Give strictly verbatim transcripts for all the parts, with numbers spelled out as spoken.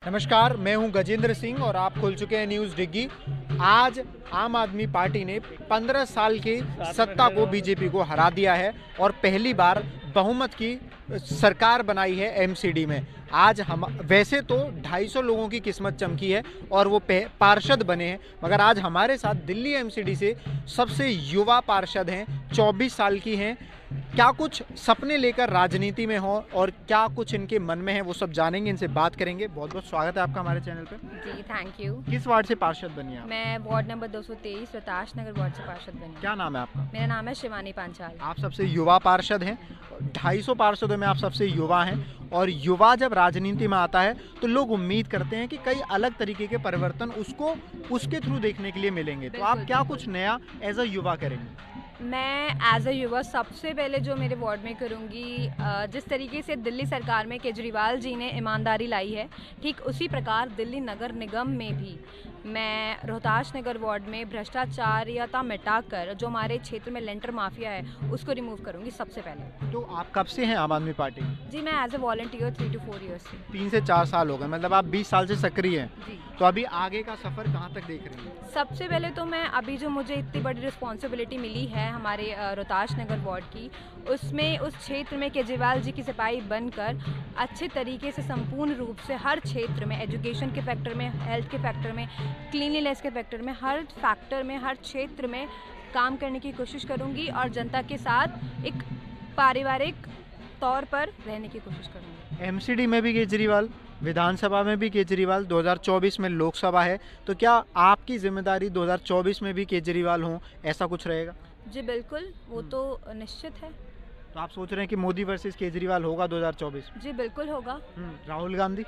नमस्कार, मैं हूं गजेंद्र सिंह और आप खोल चुके हैं न्यूज़ डिग्गी। आज आम आदमी पार्टी ने पंद्रह साल की सत्ता को बीजेपी को हरा दिया है और पहली बार बहुमत की सरकार बनाई है एमसीडी में। आज हम वैसे तो ढाई सौ लोगों की किस्मत चमकी है और वो पार्षद बने हैं, मगर आज हमारे साथ दिल्ली एमसीडी से सबसे युवा पार्षद हैं, चौबीस साल की हैं। क्या कुछ सपने लेकर राजनीति में हो और क्या कुछ इनके मन में है वो सब जानेंगे, इनसे बात करेंगे। बहुत बहुत स्वागत है आपका हमारे चैनल पे। जी थैंक यू। किस वार्ड से पार्षद बनी आप? मैं वार्ड नंबर दो सौ तेईस रोहताश नगर वार्ड से पार्षद बनी। क्या नाम है आपका? मेरा नाम है शिवानी पांचाल। आप सबसे युवा पार्षद हैं, ढाई सौ पार्षदों में आप सबसे युवा हैं और युवा जब राजनीति में आता है तो लोग उम्मीद करते हैं कि कई अलग तरीके के परिवर्तन उसको उसके थ्रू देखने के लिए मिलेंगे। तो आप क्या कुछ नया एज अ युवा करेंगे? मैं एज अ युवा सबसे पहले जो मेरे वार्ड में करूँगी, जिस तरीके से दिल्ली सरकार में केजरीवाल जी ने ईमानदारी लाई है, ठीक उसी प्रकार दिल्ली नगर निगम में भी मैं रोहताश नगर वार्ड में भ्रष्टाचारियता मिटाकर जो हमारे क्षेत्र में लेंटर माफिया है उसको रिमूव करूँगी सबसे पहले। तो आप कब से हैं आम आदमी पार्टी? जी मैं as a volunteer three to four years से। तीन से चार साल हो गए, मतलब आप बीस साल से सक्रिय हैं। जी। तो अभी आगे का सफ़र कहाँ तक देख रहे हैं? सबसे पहले तो मैं अभी जो मुझे इतनी बड़ी रिस्पॉन्सिबिलिटी मिली है हमारे रोहताश नगर वार्ड की, उसमें उस क्षेत्र में केजरीवाल जी की सिपाही बनकर अच्छे तरीके से संपूर्ण रूप से हर क्षेत्र में, एजुकेशन के फैक्टर में, हेल्थ के फैक्टर में, क्लीनलीनेस के फैक्टर में, हर फैक्टर में, हर क्षेत्र में काम करने की कोशिश करूंगी और जनता के साथ एक पारिवारिक तौर पर रहने की कोशिश करूंगी। एमसीडी में भी केजरीवाल, विधानसभा में भी केजरीवाल, दो हज़ार चौबीस में लोकसभा है, तो क्या आपकी जिम्मेदारी दो हज़ार चौबीस में भी केजरीवाल हों, ऐसा कुछ रहेगा? जी बिल्कुल, वो तो निश्चित है। तो आप सोच रहे हैं कि मोदी वर्सेस केजरीवाल होगा दो हज़ार चौबीस? जी बिल्कुल होगा। राहुल गांधी?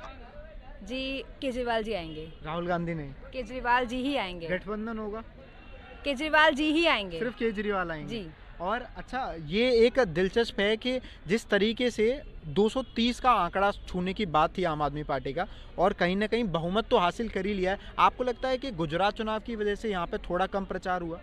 जी केजरीवाल जी आएंगे। राहुल गांधी नहीं, केजरीवाल जी ही आएंगे। गठबंधन होगा? केजरीवाल जी ही आएंगे। सिर्फ केजरीवाल आएंगे? जी। और अच्छा, ये एक दिलचस्प है कि जिस तरीके से दो सौ तीस का आंकड़ा छूने की बात थी आम आदमी पार्टी का और कहीं ना कहीं बहुमत तो हासिल कर ही लिया है, आपको लगता है कि गुजरात चुनाव की वजह से यहाँ पे थोड़ा कम प्रचार हुआ?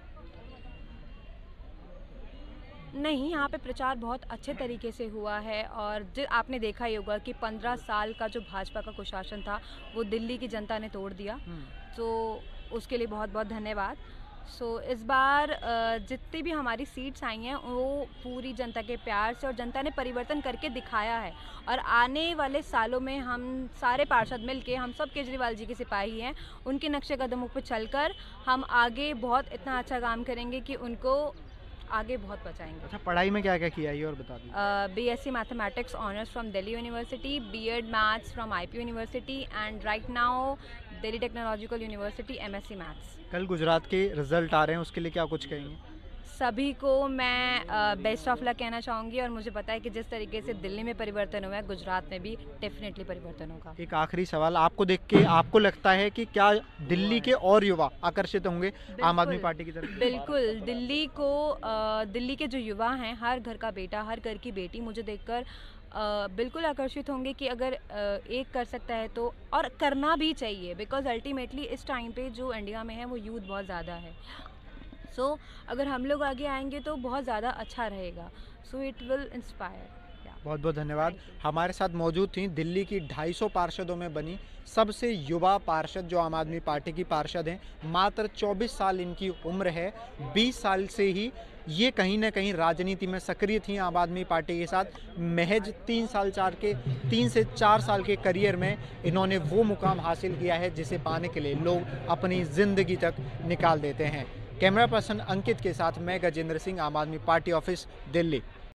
नहीं, यहाँ पे प्रचार बहुत अच्छे तरीके से हुआ है और जो आपने देखा ही होगा कि पंद्रह साल का जो भाजपा का कुशासन था वो दिल्ली की जनता ने तोड़ दिया, तो उसके लिए बहुत बहुत धन्यवाद। सो so, इस बार जितनी भी हमारी सीट्स आई हैं वो पूरी जनता के प्यार से और जनता ने परिवर्तन करके दिखाया है और आने वाले सालों में हम सारे पार्षद मिलके, हम सब केजरीवाल जी के सिपाही हैं, उनके नक्शे कदमों पर चलकर हम आगे बहुत इतना अच्छा काम करेंगे कि उनको आगे बहुत बचाएंगे। अच्छा, पढ़ाई में क्या क्या किया ये और बता दीजिए। B S C mathematics honours from Delhi University, B Ed maths from I P University and right now Delhi Technological University M S C maths. कल गुजरात के रिजल्ट आ रहे हैं, उसके लिए क्या कुछ कहेंगे? सभी को मैं बेस्ट ऑफ लक कहना चाहूँगी और मुझे पता है कि जिस तरीके से दिल्ली में परिवर्तन हुआ है, गुजरात में भी डेफिनेटली परिवर्तन होगा। एक आखिरी सवाल, आपको देख के आपको लगता है कि क्या दिल्ली के और युवा आकर्षित होंगे आम आदमी पार्टी की तरफ? बिल्कुल, दिल्ली को आ, दिल्ली के जो युवा हैं, हर घर का बेटा, हर घर की बेटी मुझे देखकर आ, बिल्कुल आकर्षित होंगे कि अगर आ, एक कर सकता है तो और करना भी चाहिए, बिकॉज अल्टीमेटली इस टाइम पे जो इंडिया में है वो यूथ बहुत ज़्यादा है। सो so, अगर हम लोग आगे आएंगे तो बहुत ज़्यादा अच्छा रहेगा। So it will inspire. बहुत बहुत धन्यवाद। हमारे साथ मौजूद थी दिल्ली की ढाई सौ पार्षदों में बनी सबसे युवा पार्षद जो आम आदमी पार्टी की पार्षद हैं। मात्र चौबीस साल इनकी उम्र है। बीस साल से ही ये कहीं ना कहीं राजनीति में सक्रिय थी आम आदमी पार्टी के साथ। महज तीन साल चार के तीन से चार साल के करियर में इन्होंने वो मुकाम हासिल किया है जिसे पाने के लिए लोग अपनी ज़िंदगी तक निकाल देते हैं। कैमरा पर्सन अंकित के साथ मैं गजेंद्र सिंह, आम आदमी पार्टी ऑफिस, दिल्ली।